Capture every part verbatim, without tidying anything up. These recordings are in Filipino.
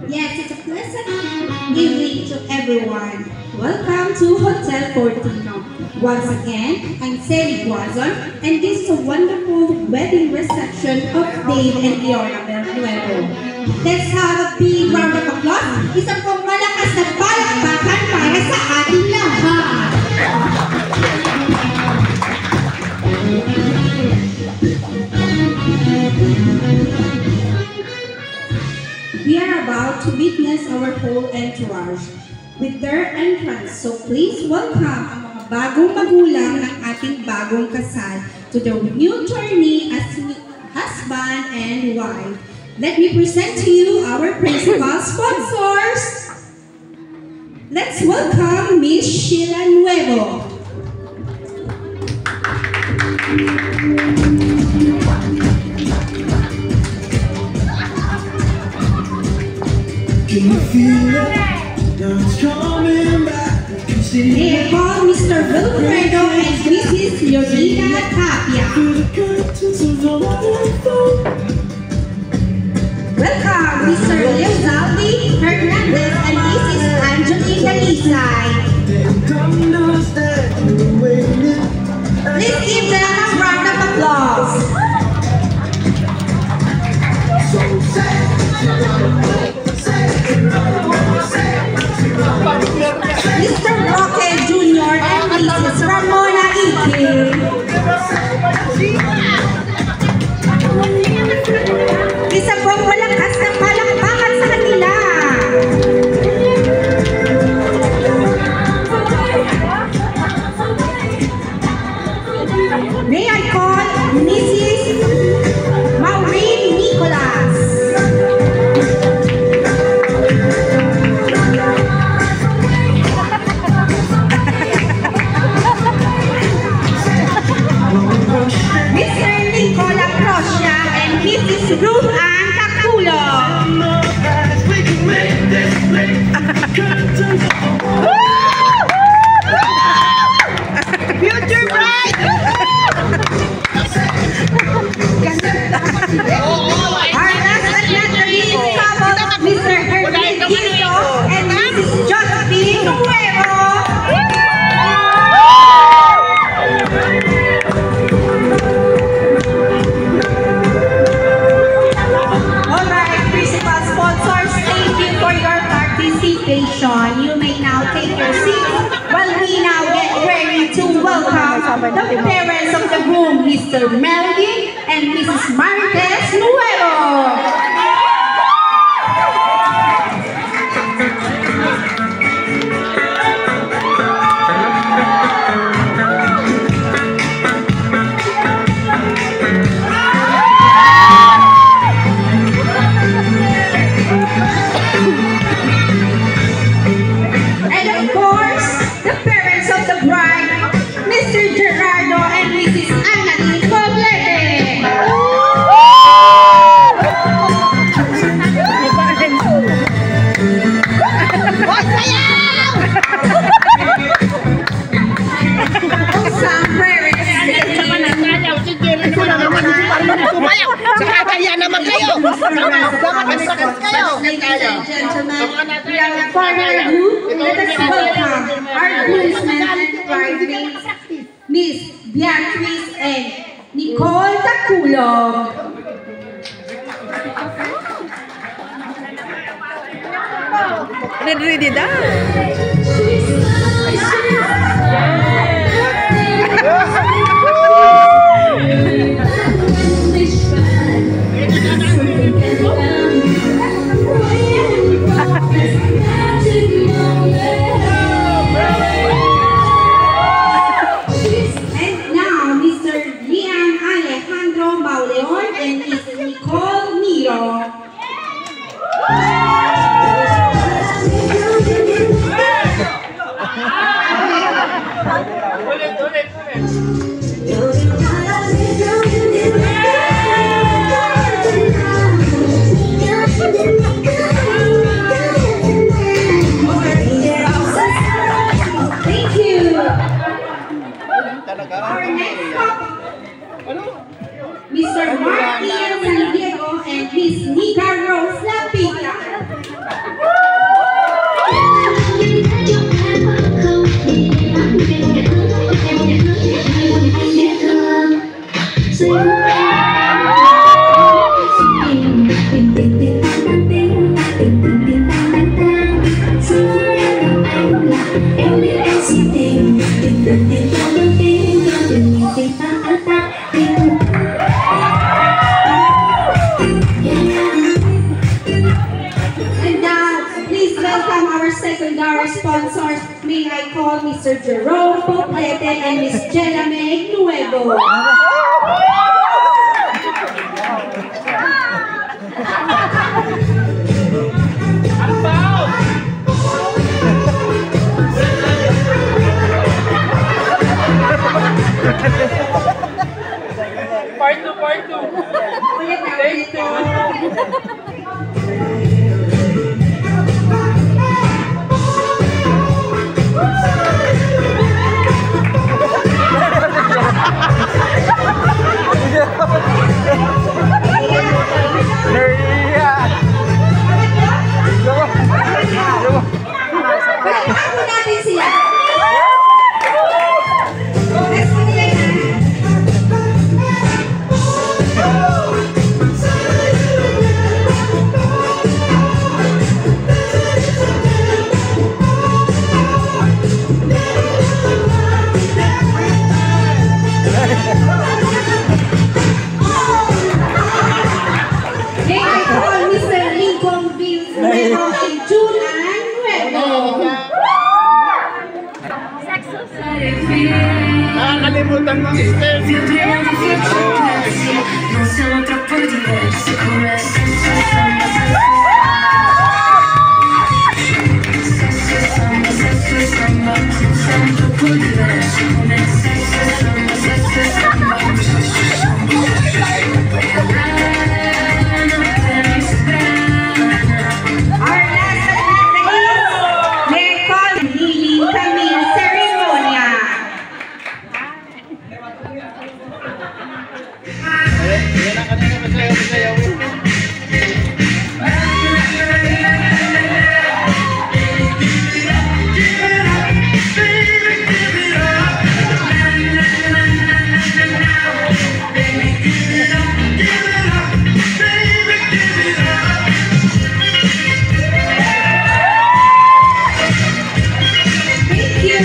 Yes, it's a pleasant evening to everyone. Welcome to Hotel Fortino. Once again, I'm Sally Guazon, and this is a wonderful wedding reception of Dave and Iona Nuevo. Let's have a big round of applause. Isang pong malakas na palakpakan para sa ating lahat. We are about to witness our whole entourage with their entrance. So please welcome ang mga bagong magulang ng ating bagong kasal to their new journey as husband and wife. Let me present to you our principal sponsors. Let's welcome Miss Sheila Nuevo. Can you feel it? Now it's coming back. May I call Mister Wilfredo and Missus Leonida Tapia. Welcome Mister Leozaldi Hernandez and Missus Angelina Lisay. Please give them a round of applause. Mister Roque Junior and Missus Ramona Ike. Isa pong malakas na palakpakan sa kanila. May I call Missus Maureen Nicolas. Mister Nicola Croscia and Missus Ruth Ann Caculo. Future bride! Our last but not the least couple, Mister Hermes Guido and Missus Josephine Nuevo. You may now take your seats while we now get ready to welcome the parents of the groom, Mister Melvin and Missus Marquez Nuevo. Ladies and gentlemen, without further ado, let us welcome our groomsmen and bridesmaids, Miss Beatrice and Nicole Taculong. Ready, ready, dah. And now, Mister Lian Alejandro Mauleon and Miss Nicole Miro. Thank you. Our next couple, Mister Martin Secondary sponsors, may I call Mister Jerome Poplete and Miss Jella Meg Nuevo. Part two, part two. Take two. Pagkakako natin sila. Next ko nila na. May I call Mister Lincoln Bills Nuevo and Julian Nuevo. Nakakalimutan ng step. Non siamo troppo diversi come sesso samba, sesso samba, siamo troppo diversi come sesso samba, sesso samba, Our last athlete is may I call Lily Camille Ceremonia. Yan ang kanina masayaw, masayaw. Thank you.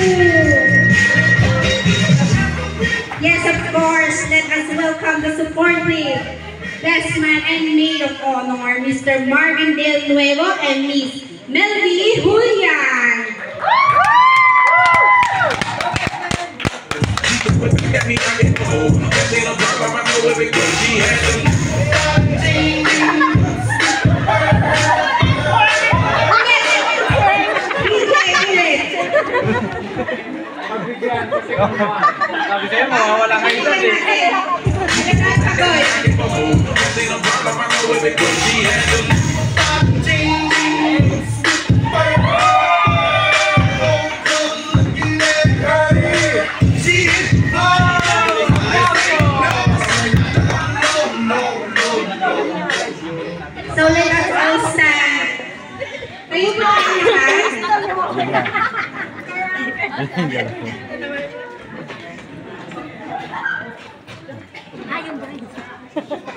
Yes, of course. Let us welcome the supportive best man and maid of honor, Mister Marvin Del Nuevo and Miss Melvie Julian. Sabi sa'yo, mawawala kayo sa eh. So let us all stand. Kayo po ang lahat. Ayun, guys.